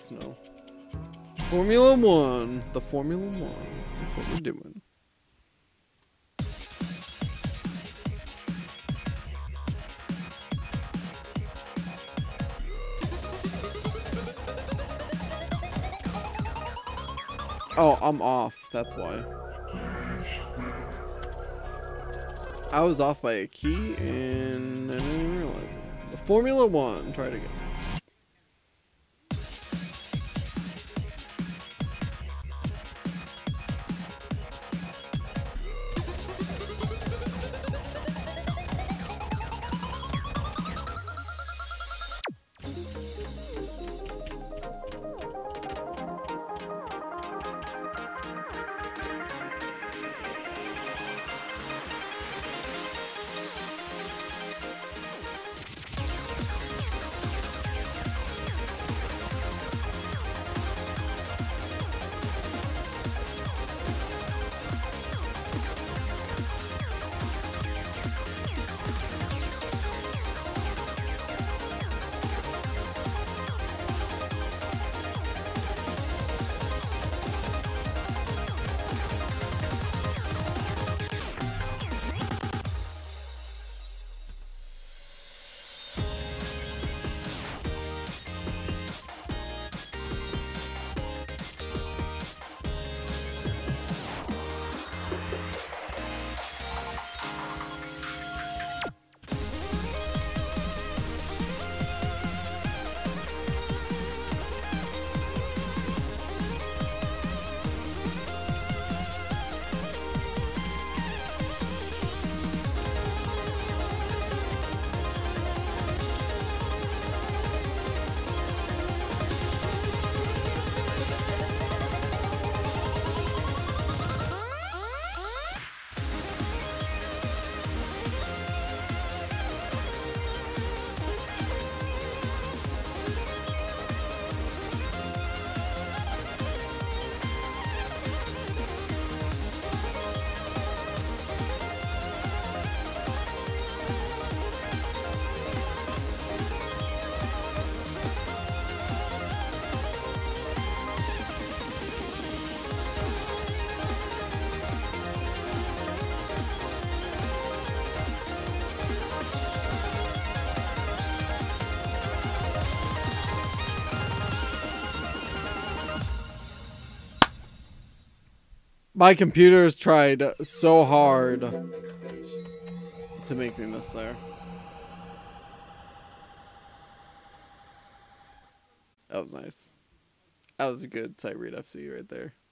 just know. Formula One. The Formula One. That's what we're doing. Oh, I'm off. That's why. I was off by a key and I didn't even realize it. The Formula One. Try it again. My computer's tried so hard to make me miss there. That was nice. That was a good sight read FC right there.